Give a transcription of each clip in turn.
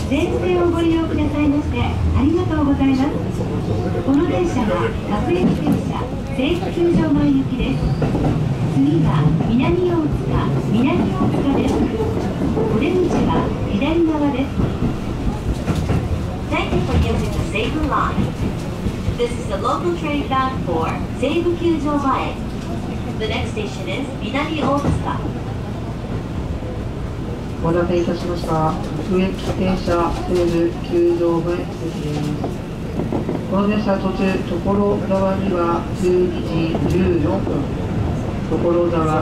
全線をご利用くださいましてありがとうございます。この電車は各駅停車西武球場前行きです。次は南大塚です。お出口は左側です。Thank you for using the Seibu line. This is the local train bound for Seibu Kyujo Mae. The next station is Minami Otsuka. お待たせいたしました。各駅停車西武球場前駅です。この電車途中、所沢には12時14分、所沢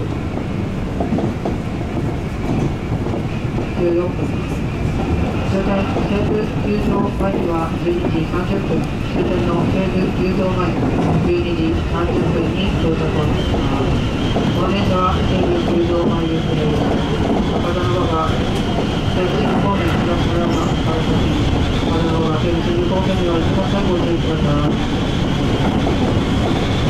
14分。終点西武球場前には12時30分、終点の西武球場前12時30分に到着をします。この電車は西武球場前行きです。博多の方が西武新方面東村山から先、博多の方が西武新方面には一番最後にご注意ください。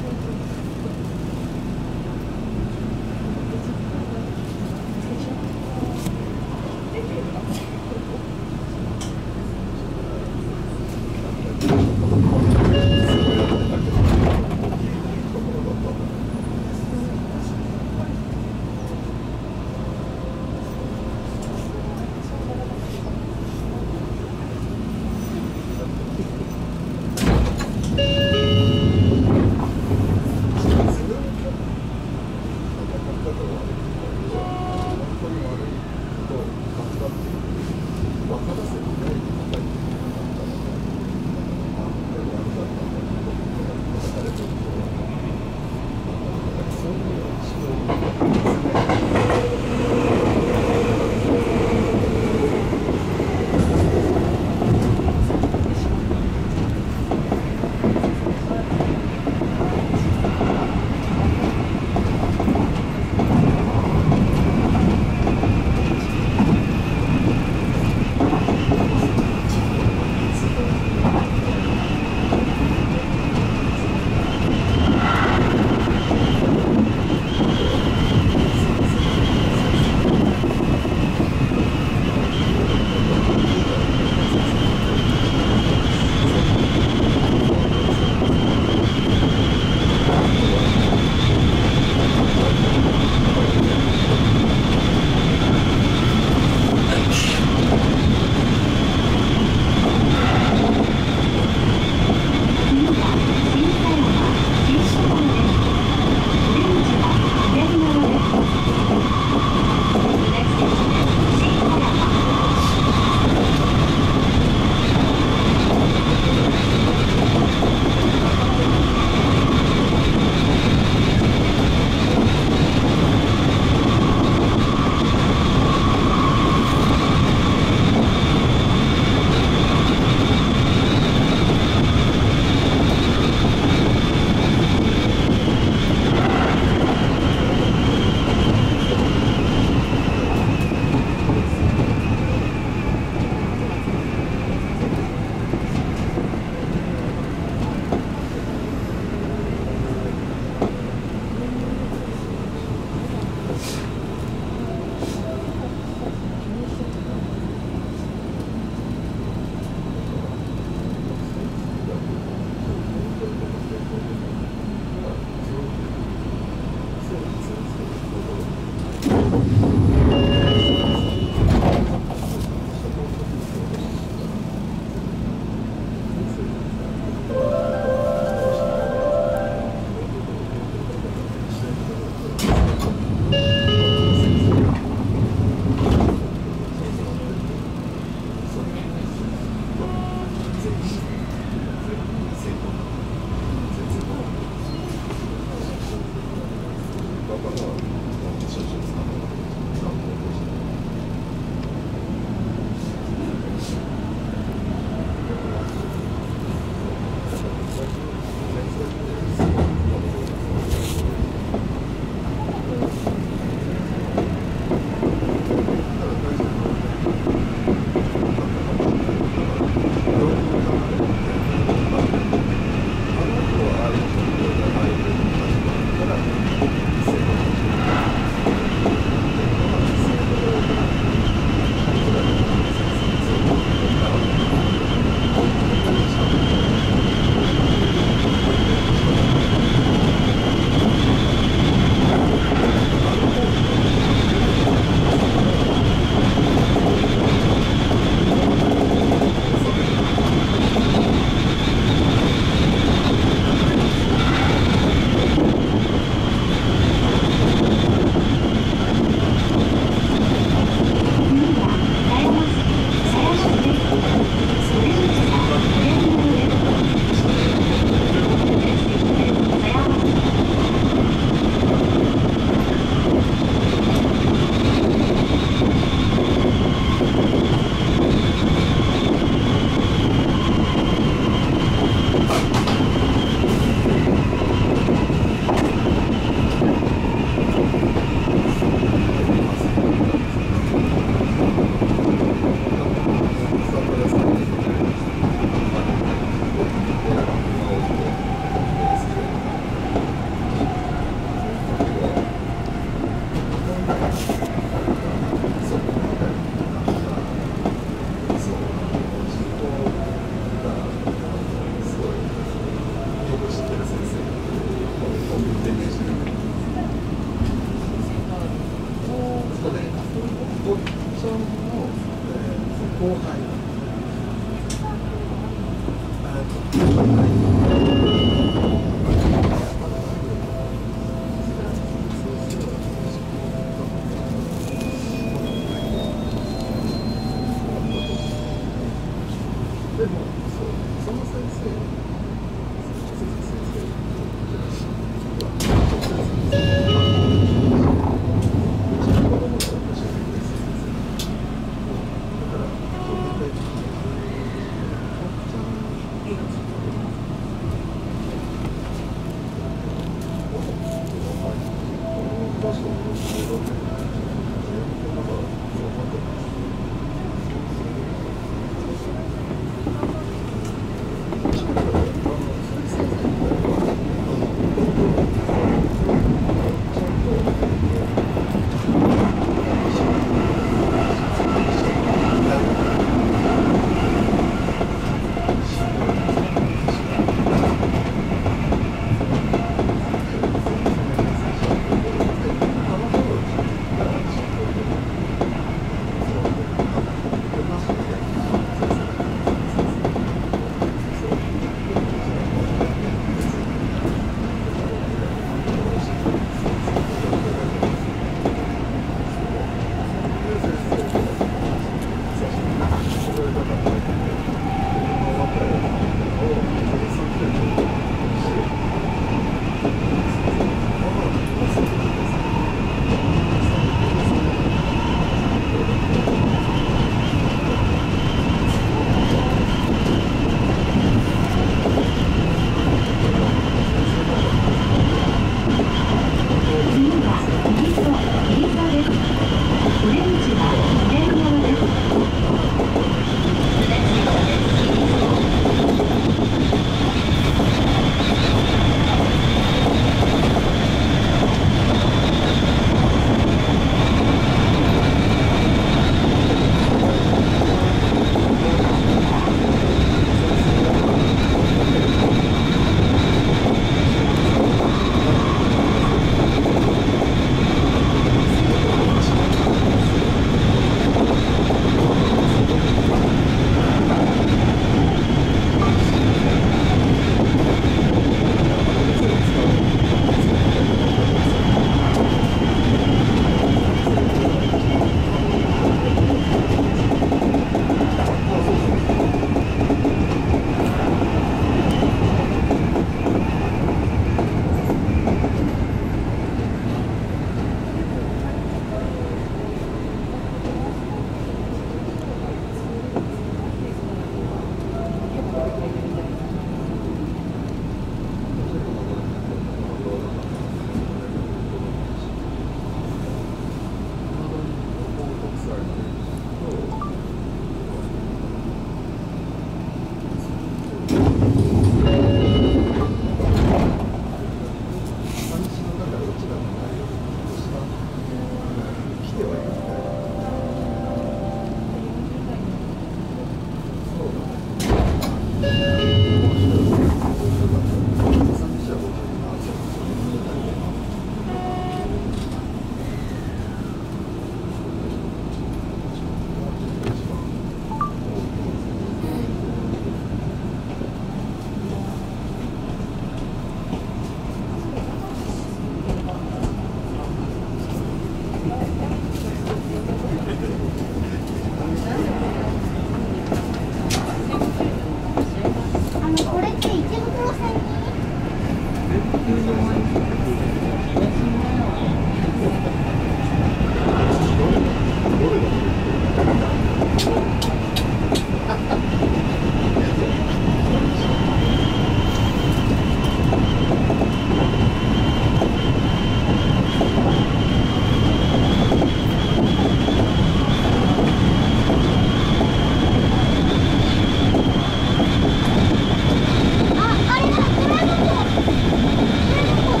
こ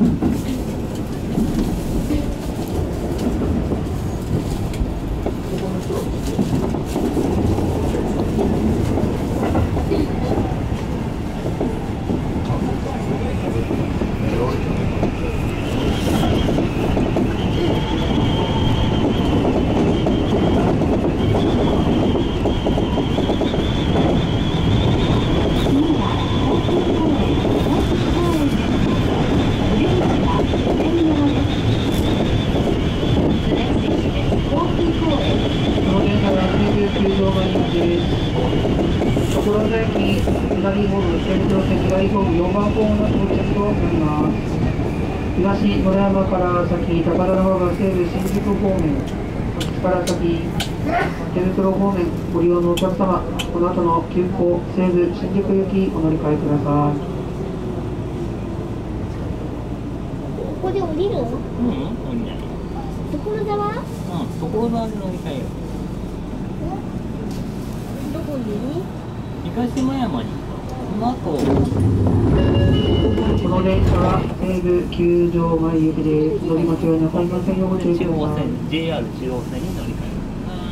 東村山から先、高田の方が西武新宿方面、から先、池袋方面ご利用のお客様、この後の急行西武新宿行きお乗り換えください。 ここで降りる？ 降りない。 所沢？ 所沢で乗り換えよどこに？ 東山に。その後。 この電車は西武球場前行きです。乗り間違いなさいませんようご注意ください。 JR 中央線に乗り換え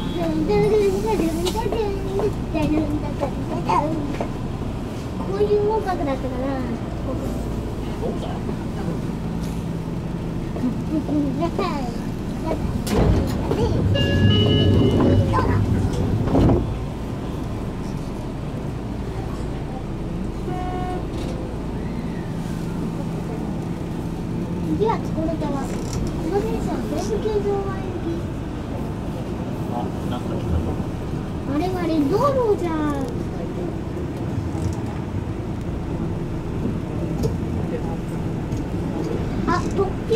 こういう音楽だったかな。次は所沢。この電車は西武球場前行き。 なんか来た。 あれは道路じゃん。あ、特急。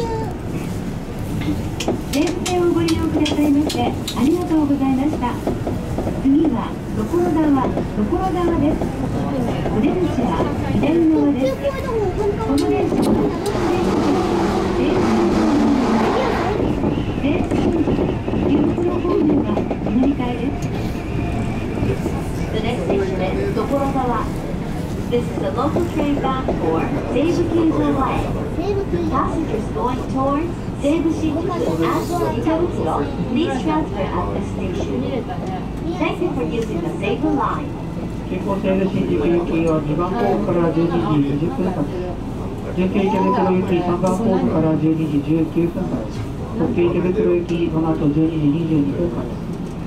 西武線をご利用くださいましてありがとうございました。次は所沢です。お出口は左側です。この電車は西武新宿方面はお乗り換えです。The next station is 所沢。This is a local train bound for 西武球場前。Passengers going towards 西武新宿and 池袋, please transfer at this station. Thank you for using the Seibu line. 急行西武新宿行きは2番ホームから12時20分発。準急池袋行き3番ホームから12時19分発。特急池袋行きこの後12時22分発。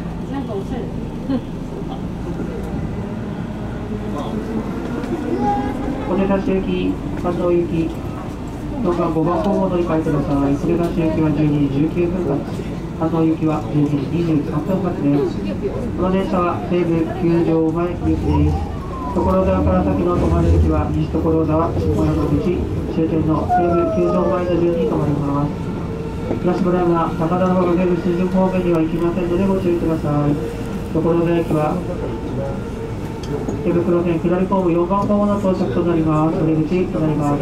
小出橋行き、関東行き、4番5番ホームを乗り換えください。小出橋行きは12時19分発。関東行きは12時23分発です。この電車は西武球場前行きです。所沢から先の止まる駅は西所沢、下山口、終点の西武球場前の順に止まります。東村山、高田馬場西武新宿方面には行きませんのでご注意ください。所沢駅は池袋線下りホーム4番ホームの到着となります。お出口隣側です。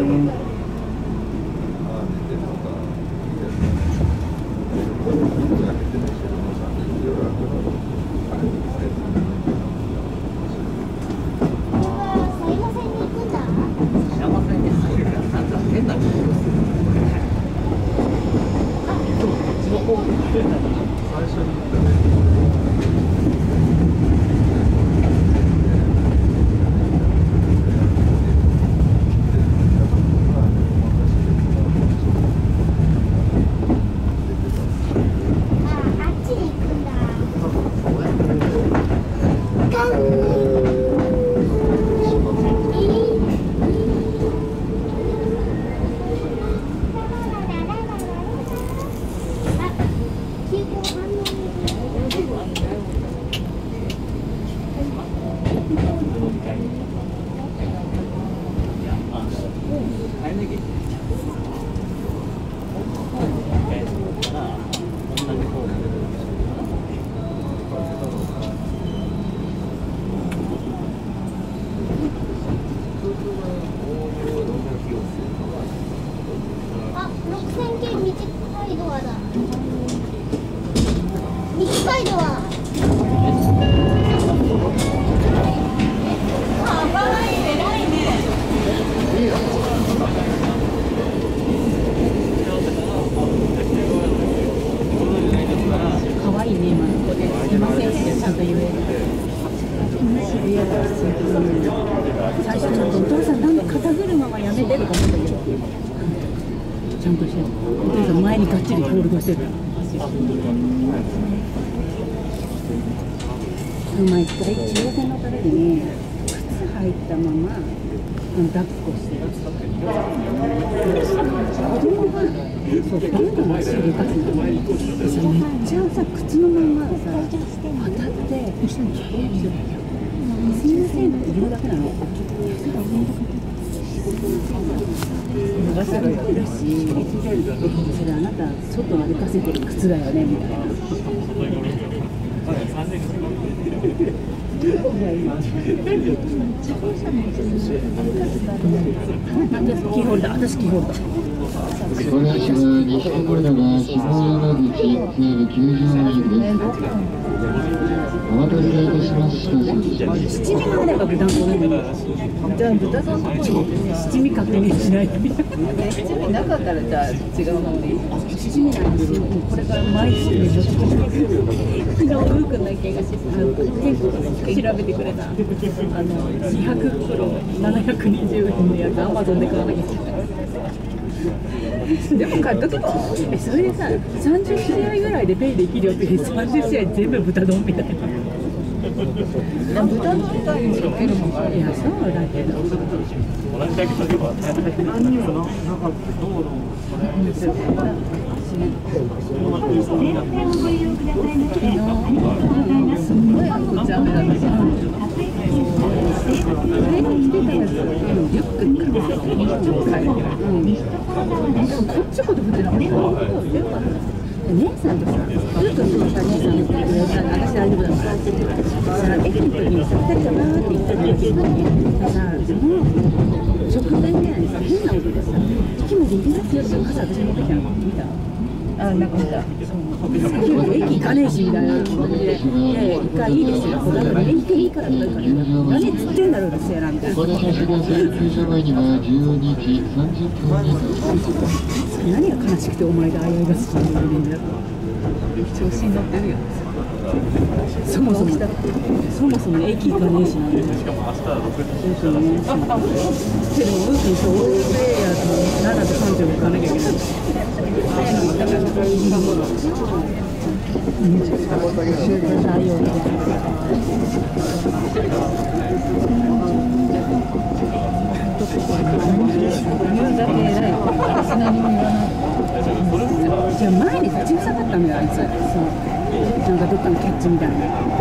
ちゃんとしてる。お父さん前にがっちりホールドしてる。毎回中学の時に靴履いたまま抱っこしてる。子供がそうバンバン足動かすのにめっちゃさ靴のままさ当たってすみませんって言うだけなの。脱がせろよだし、それあなた外歩かせてる靴だよねみたいな。キーホルダー、私キーホルダー。 この日は西小村が下山口西部球場前です。お待たせいたしました。 七味があれば豚丼でもいい。じゃあ豚丼の七味確認しないと。七味なかったらじゃあ違うのでいい。七味なんですよ。これから毎日でしょ。昨日ルー君の意見が結構調べてくれた。200袋720円のやつアマゾンで買わなきゃいけない。でも買っとけばそれでさ30試合ぐらいでペイできるよって30試合全部豚丼みたいな。豚丼みたいにかけるもんがいやそうだけどすごいジャムだね。これに着てたやつリュックにかけてこっちほど振ってなかった。姉さんとさ、ルートのさ、姉さんって私大丈夫だからって言ってさ、駅の時にさ、2人かなって言った時にさ、その直前ぐらいにさ、変な音でさ、駅まで行けますよって傘私持ってきたの見た？あ、なんか見た。駅行かねえしみたいな感じで、いやいや、一回いいですよ。だから駅いいからとか言うから、何つってんだろうな、せやなみたいな。 この写真が請求書前には12時30分に何が悲しくてお前があやいが好きになるんだよ。調子に乗ってるよ。そもそも駅行かねえしな。しかも明日は6時。でもウー君とオールプレイヤーと7と3秒行かなきゃいけない。だからじゃあ前に立ちふさがったんだよあいつ。そうなんかどっかのキャッチみたいな。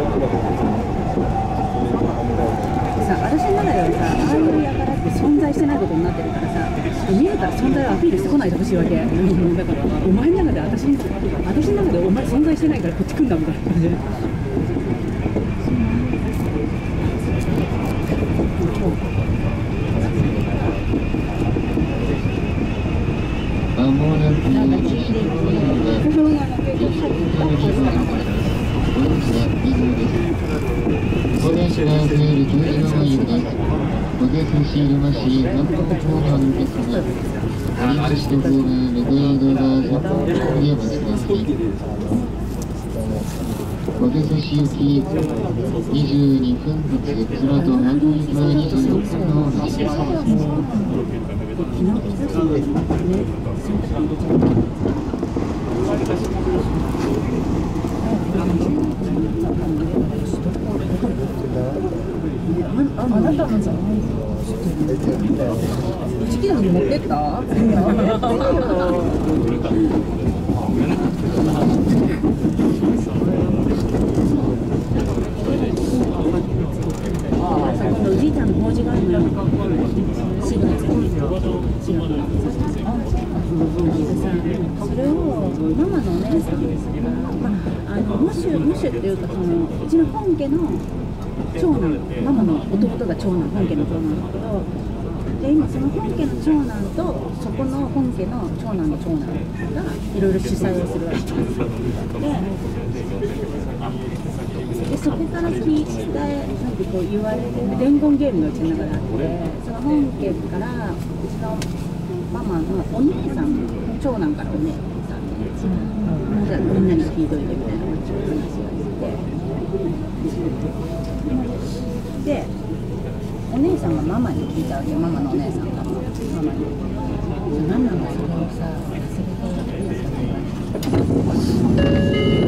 さ私の中ではさああいうやからって存在してないことになってるからさ見えたら存在をアピールしてこないでほしいわけ。だからお前の中で私の中でお前存在してないからこっち来んだみたいな感じで。 間もなくこれしか増える球場の湯です。小手シールマシー韓国コーナーの受け止めオリンピックホームメガードが先方を見えました。小手市行き22分発その後半分行きは26分の同じです。 あなたのじゃない。チキンに持ってった？おじいちゃんの法事があるのよ。4月に。それをママのお姉さんですから、ムシュっていうかうちの本家の長男、ママの弟が長男、本家の長男なんだけど、で今その本家の長男とそこの本家の長男の長男がいろいろ主催をするわけです。でそこから聞いてなんてこう言われる伝言ゲームがうちの中であって、その本家からうちのママのお姉さん、長男からお姉さんで、じゃあみんなに聞いといてみたいな話をしてで、お姉さんがママに聞いたわけよ。ママのお姉さんがママに。 ママがそれをさ忘れて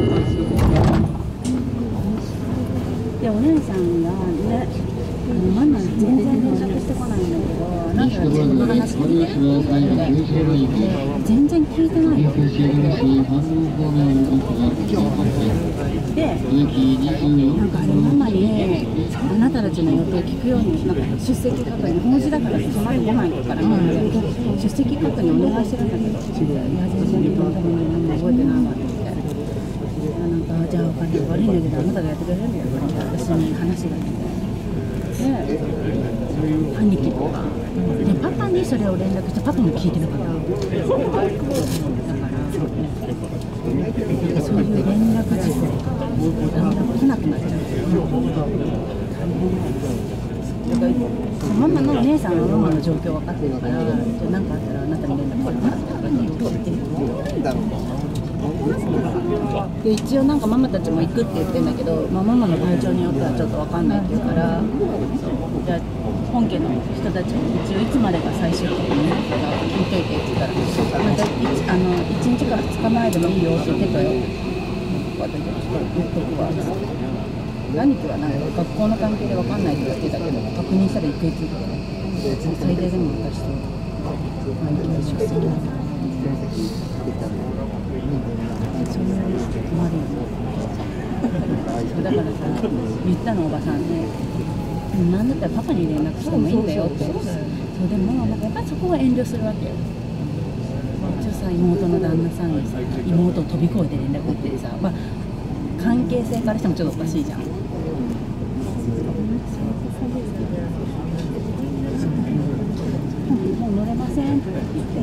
でお姉さんがねママ全然連絡してこないんだけどなんか自分の話聞いてる全然聞いてないよでなんかあれママにあなたたちの予定聞くようになんか出席確認法事だから決まり来ないから出席確認お願いしてるんだけどいや全然多分覚えてないわって言ってなんかじゃあお金悪いんだけどあなたがやってくれるんだよって私に話が来てで兄貴とかでパパにそれを連絡してパパも聞いてなかっただからそういう連絡事項だんだん来なくなっちゃうだからママのお姉さんはママの状況分かってるからじゃあ何かあったらあなたに連絡するからって言ってるで一応なんかママたちも行くって言ってるんだけど、ママの体調によってはちょっと分かんないって言うからじゃあ本家の人たちも一応いつまでが最終的に聞いといてって言ったらまた1日から2日前でもいいよって言ってたよ私言っとくわ兄貴はなんか学校の関係で分かんないとか言ってたけど確認したら行くって言ってた最低でも私と兄貴の出席だそういう困るよねだからさ言ったのおばさんねなんだったらパパに連絡してもいいんだよってそうでもなんかやっぱりそこは遠慮するわけよ一応さ妹の旦那さんにさ妹を飛び越えて連絡ってさ、まあ、関係性からしてもちょっとおかしいじゃんもう乗れませんって言って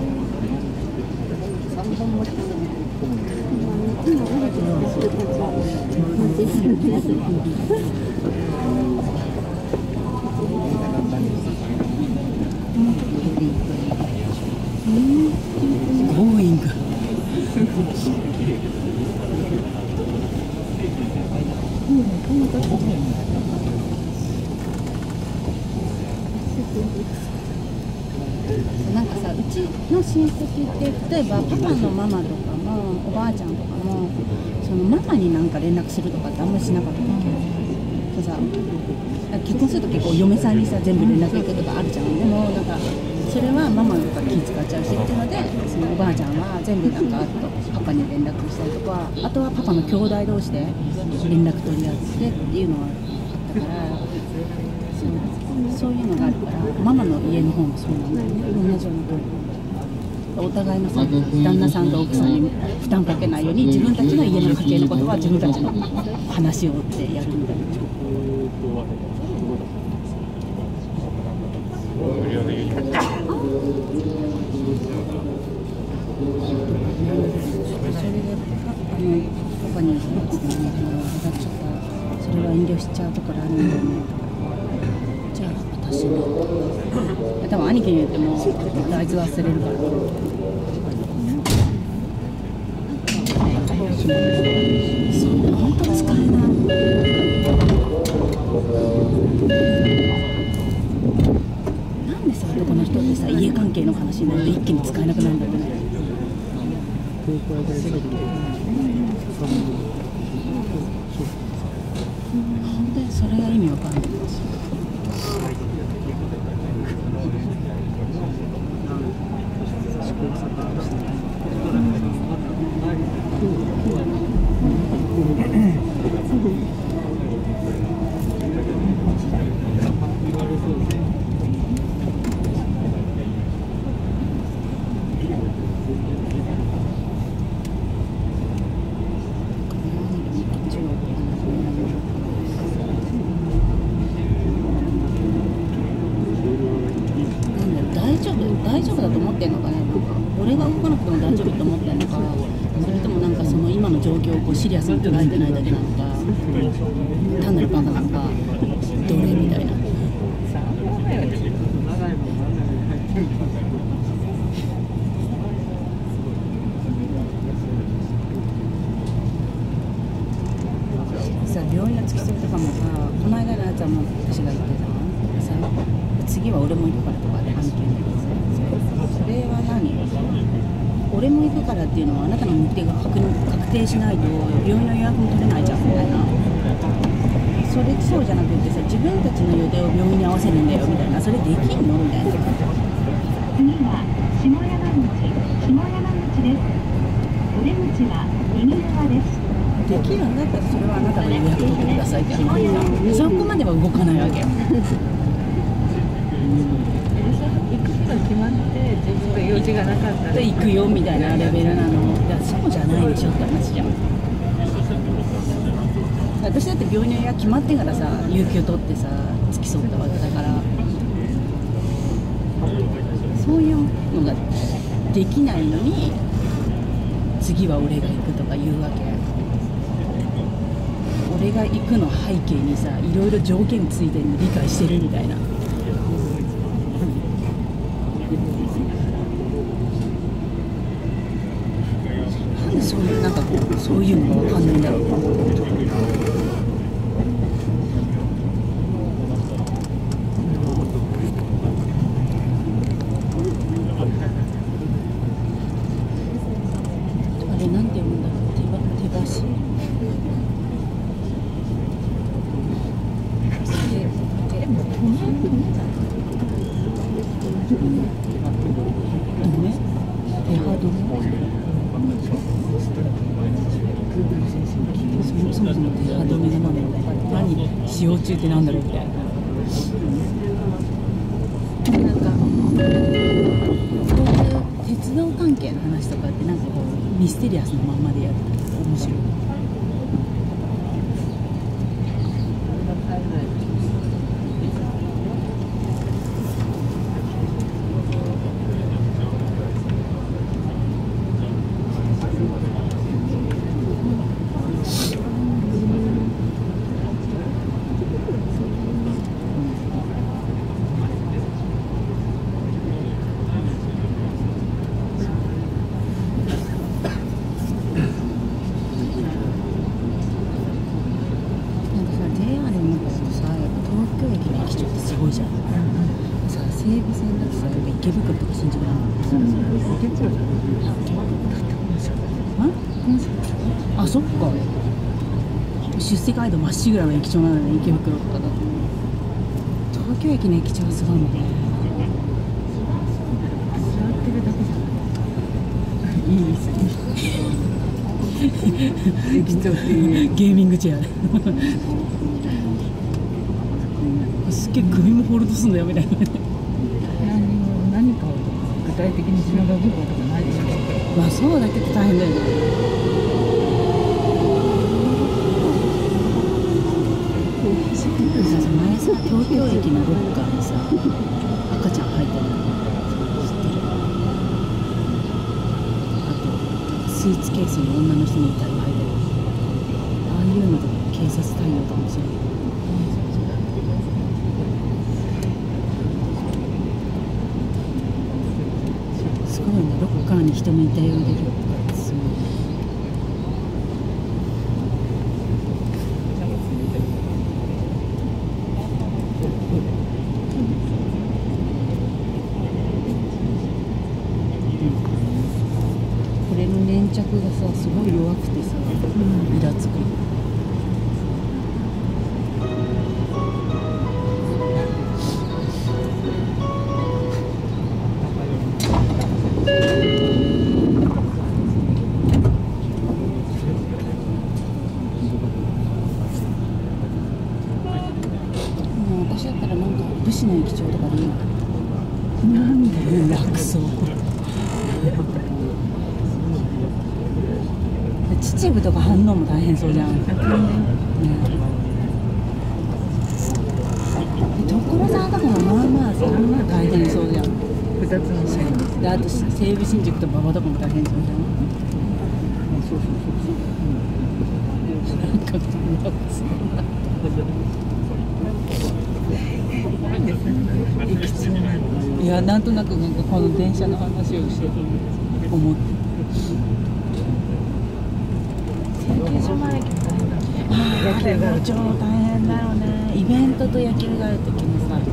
Going なんかさ、うちの親戚って例えばパパのママとかもおばあちゃんとかもそのママになんか連絡するとかってあんまりしなかったわけよ。さ結婚すると結構嫁さんにさ全部連絡行くとかあるじゃん。でもなんかそれはママが気使っちゃうしっていうのでそのおばあちゃんは全部なんかあとパパに連絡したりとかあとはパパの兄弟同士で連絡取り合ってっていうのはあったからそういうのがあるからママの家の方もそうなんだよね同じようなとお互いのさ旦那さんと奥さんに負担かけないように自分たちの家の家計のことは自分たちの話をってやるみたいな。パパにそれは遠慮しちゃうところあるんだよね。じゃあ私も多分兄貴に言ってもあいつ忘れるから。そんな本当使えない。なんでさ男の人ってさ家関係の話になって一気に使えなくなるんだろうね。本当にそれが意味わかんないですよ。大丈夫だと思ってんのかね。なんか俺が動かなくても大丈夫と思ってんのか、それともなんかその今の状況をこうシリアスに捉えてないだけなのか、単なるバカなのか、どれみたいな。さ病院の付き添いとかもさ、この間のやつはもう私が言ってたのさ、次は俺も行くからとかで案件でさ、それは何に行くからっていうのはあなたの目的が確定しないと病院の予約も取れないじゃんみたいな。そうじゃなくてさ、自分たちの予定を病院に合わせるんだよみたいな、それできんのみたいな。 次は下山口です。お出口は右側です。 できるんだったらそれはあなたが予約取ってくださいって話じゃん。そこまでは動かないわけよ。 行くこと決まって自分が用事がなかったら行くよみたいなレベルなの。だからそうじゃないでしょって話じゃん。私だって病院の予約決まってからさ、有給取ってさ付き添ったわけだから、そういうのができないのに次は俺が行くとか言うわけ。俺が行くの背景にさ、いろいろ条件ついてるの理解してるみたいな。なんでそういうなんかこうそういうのが分かんないんだろう。あれなんて読むんだろう。手橋。そもそも手歯止めが何使用中ってなんだろうみたいな。なんかこういう鉄道関係の話とかってなんかこうミステリアスなまんまでやると面白い。西武線だとさ、池袋とか新宿なの。あ、そっか。出世街道まっしぐらの駅長なのね、池袋とかだと。東京駅の駅長はすごいもんね。座ってるだけじゃん。いいですね。駅長っていうゲーミングチェアで。すっげえ首もホールドすんだよみたいな。 何かを具体的につながることがないでしょ。 まあそうだけど大変だよね。前さ、東京駅のロッカーにさ、赤ちゃん入ってるの知ってる？あとスーツケースに女の人の遺体が入ってる。ああいうのとか警察対応かもしれない。すごいね、ロッカーに人の遺体を入れるってすごい。これの粘着がさ、すごい弱くてさ、イラつく。私だったらなんか武士の駅長とかでいいの。なんで楽そう。秩父とか反応も大変そうじゃん。所沢とかもまあまあさ、大変そうじゃん。 2つの社員で、あと西武新宿と馬場とかも大変そうじゃん。 そうなんかいや、なんとなくなんかこの電車の話をして思って。野球が超大変だろうね。イベントと野球があるときにさ、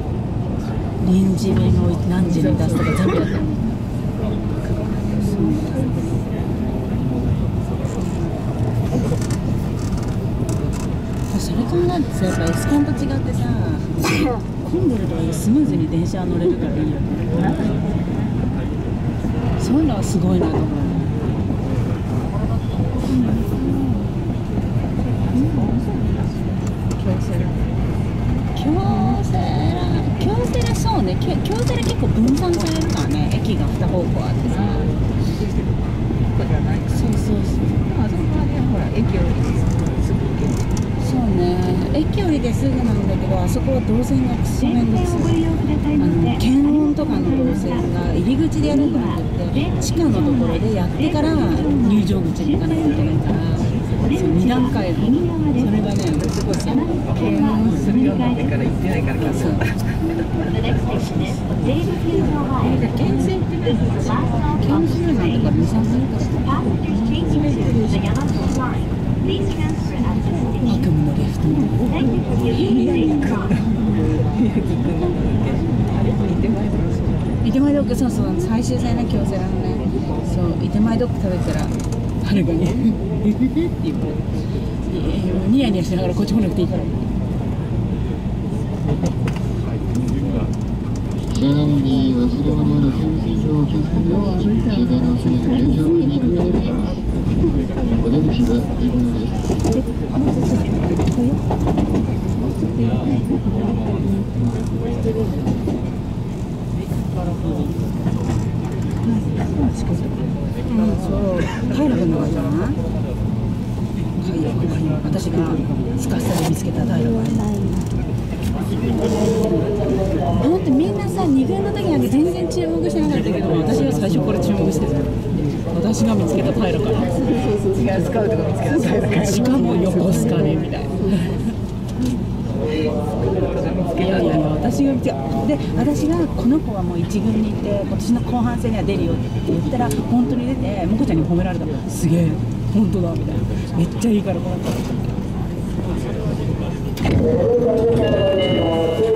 臨時便を何時に出すとか全部やったの。そうってさ、やっぱエスコンと違ってさ混んでるとスムーズに電車乗れるからいいよね。そういうのはすごいなと思う。京セラそうね、京セラ結構分散されるからね、駅が2方向あってさ。そうそうそう。 あそこはね、ほら駅をすぐ行ける。 そうね、駅降りてすぐなんだけど、あそこは動線がクソめんどくさい。検温とかの動線が入り口でやるんじゃなくて、地下のところでやってから入場口に行かなきゃいけないから、そう2段階の、それがね、すごいさ、 検温するようになってから行ってないからか。そう。 検診って何？検診なんてから2、3分から悪夢のレフト伊手前ドッグ、そうそう、最終戦ね、京セラのね、そう、伊手前ドッグ食べたらはるかにって言ってニヤニヤしながらこっち来なくていいから。 車内に忘れ物の給水をお気をつけください。終電の遅れの入場にございます。お出口は2分です。 そう、平君のがじゃない？私がスカスタで見つけた平君。だってみんなさ、2軍の時なんて全然注目してなかったけど、私は最初から注目してた。私が見つけた平君。 違うスカウトが見つけた平君。 しかも横須賀でみたいな。いやいやいや、私が見つけた。で、私がこの子はもう1軍に行って今年の後半戦には出るよって言ったら本当に出て、もこちゃんに褒められた。すげえ、本当だみたいな。めっちゃいいからこの子。